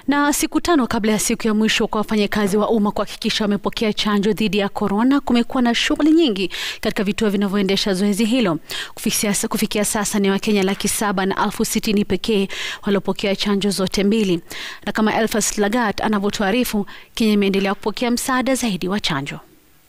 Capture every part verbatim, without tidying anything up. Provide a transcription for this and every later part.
Na siku tano kabla ya siku ya mwisho kwa wafanyikazi wa umma kuhakikisha wamepokea chanjo dhidi ya korona, kumekuwa na shughuli nyingi katika vituo vinavyoendesha zoezi hilo. Kufikia, kufikia sasa ni Wakenya laki saba na elfu sitini pekee waliopokea chanjo zote mbili. Na kama Elphas Lagat anavyoarifu, Kenya imeendelea kupokea msaada zaidi wa chanjo.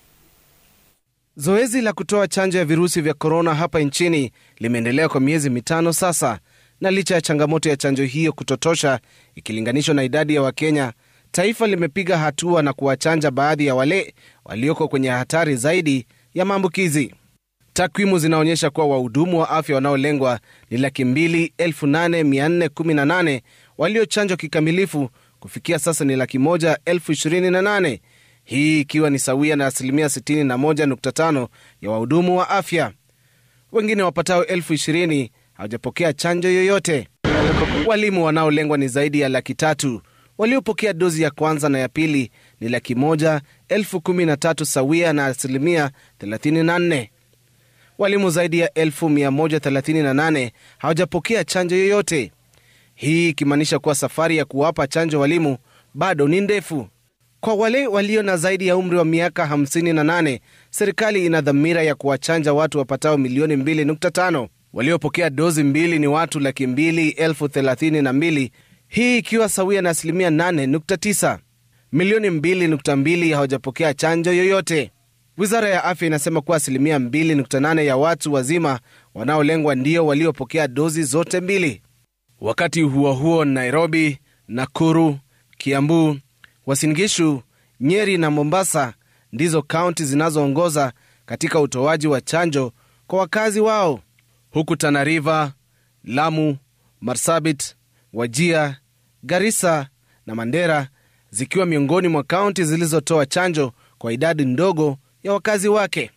Zoezi la kutoa chanjo ya virusi vya korona hapa nchini limeendelea kwa miezi mitano sasa, na licha ya changamoto ya chanjo hiyo kutotosha ikilinganishwa na idadi ya Wakenya, taifa limepiga hatua na kuwachanja baadhi ya wale walioko kwenye hatari zaidi ya maambukizi. Takwimu zinaonyesha kuwa wahudumu wa afya wanaolengwa ni laki mbili elfu nane mia nne kumi na nane, waliochanjwa kikamilifu kufikia sasa ni laki moja elfu ishirini na nane, hii ikiwa ni sawia na asilimia sitini na moja nukta tano ya wahudumu wa afya. Wengine wapatao elfu ishirini hawajapokea chanjo yoyote. Walimu wanaolengwa ni zaidi ya laki tatu, waliopokea dozi ya kwanza na ya pili ni laki moja elfu kumi na tatu sawia na asilimia thelathini na nne. Walimu zaidi ya elfu mia moja thelathini na nane hawajapokea chanjo yoyote, hii ikimaanisha kuwa safari ya kuwapa chanjo walimu bado ni ndefu. Kwa wale walio na zaidi ya umri wa miaka hamsini na nane, serikali ina dhamira ya kuwachanja watu wapatao milioni mbili nukta tano. Waliopokea dozi mbili ni watu laki mbili elfu thelathini na mbili, hii ikiwa sawia na asilimia nane nukta tisa. Milioni mbili nukta mbili hawajapokea chanjo yoyote. Wizara ya afya inasema kuwa asilimia mbili nukta nane ya watu wazima wanaolengwa ndio waliopokea dozi zote mbili. Wakati huo huo, Nairobi, Nakuru, Kiambu, Uasin Gishu, Nyeri na Mombasa ndizo kaunti zinazoongoza katika utoaji wa chanjo kwa wakazi wao, huku Tana River, Lamu, Marsabit, Wajir, Garissa na Mandera zikiwa miongoni mwa kaunti zilizotoa chanjo kwa idadi ndogo ya wakazi wake.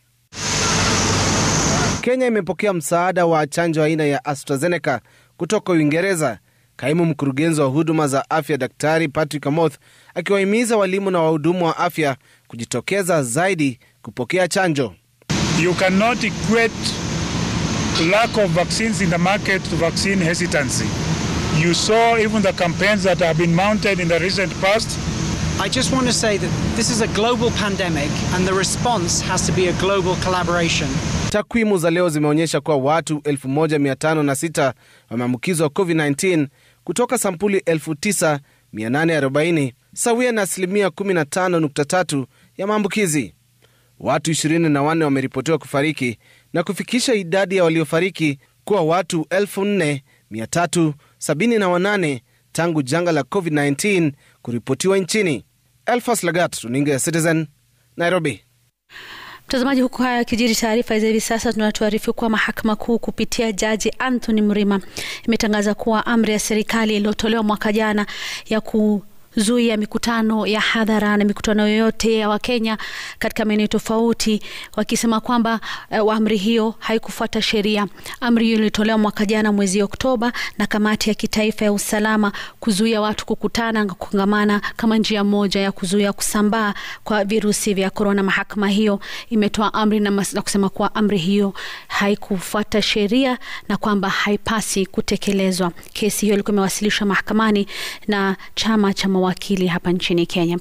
Kenya imepokea msaada wa chanjo aina ya AstraZeneca kutoka Uingereza, kaimu mkurugenzi wa huduma za afya Daktari Patrick Amoth akiwahimiza walimu na wahudumu wa afya kujitokeza zaidi kupokea chanjo. You cannot equate lack of vaccines in the market to vaccine hesitancy. You saw even the campaigns that have been mounted in the recent past. I just want to say that this is a global pandemic and the response has to be a global collaboration. Takwimu za leo zimeonyesha kuwa watu elfu moja mia tano na sita wameambukizwa covid kumi na tisa kutoka sampuli elfu tisa mia nane arobaini, sawia na asilimia kumi na tano nukta tatu ya maambukizi. Watu ishirini na wanne wameripotiwa kufariki na kufikisha idadi ya waliofariki kuwa watu elfu nne mia tatu sabini na wanane tangu janga la covid kumi na tisa kuripotiwa nchini. Elphas Lagat, runinga ya Citizen, Nairobi. Mtazamaji, huku haya kijiri taarifa hivi sasa tunatuarifu kuwa mahakama kuu kupitia jaji Anthony Mrima imetangaza kuwa amri ya serikali iliyotolewa mwaka jana ya ku zuia mikutano ya hadhara na mikutano yoyote ya Wakenya katika maeneo tofauti, wakisema kwamba uh, amri hiyo haikufuata sheria. Amri hiyo ilitolewa mwaka jana mwezi Oktoba na kamati ya kitaifa ya usalama kuzuia watu kukutana na kukongamana kama njia moja ya kuzuia kusambaa kwa virusi vya korona. Mahakama hiyo imetoa amri na, na kusema kuwa amri hiyo haikufuata sheria na kwamba haipasi kutekelezwa. Kesi hiyo ilikuwa imewasilishwa mahakamani na chama cha wakili hapa nchini Kenya.